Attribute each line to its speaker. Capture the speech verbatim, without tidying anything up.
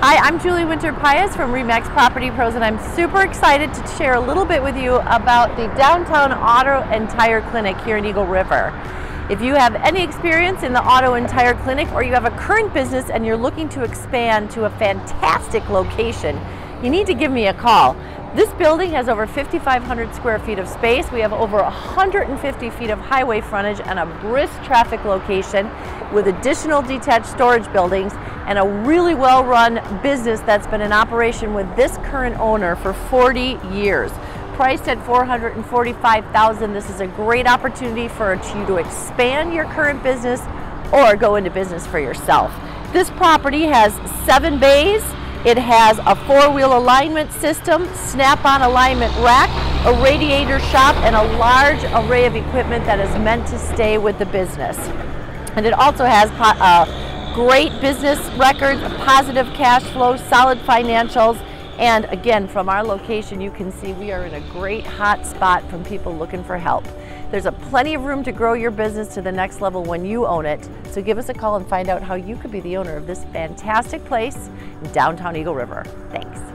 Speaker 1: Hi, I'm Julie Winter-Pius from RE/MAX Property Pros, and I'm super excited to share a little bit with you about the Downtown Auto and Tire Clinic here in Eagle River. If you have any experience in the auto and tire clinic, or you have a current business and you're looking to expand to a fantastic location, you need to give me a call. This building has over fifty-five hundred square feet of space. We have over one hundred fifty feet of highway frontage and a brisk traffic location with additional detached storage buildings and a really well-run business that's been in operation with this current owner for forty years. Priced at four hundred forty-five thousand dollars, this is a great opportunity for you to expand your current business or go into business for yourself. This property has seven bays. It has a four-wheel alignment system, snap-on alignment rack, a radiator shop, and a large array of equipment that is meant to stay with the business. And it also has uh, great business records, positive cash flow, solid financials, and again, from our location, you can see we are in a great hot spot from people looking for help. There's a plenty of room to grow your business to the next level when you own it. So give us a call and find out how you could be the owner of this fantastic place in downtown Eagle River. Thanks.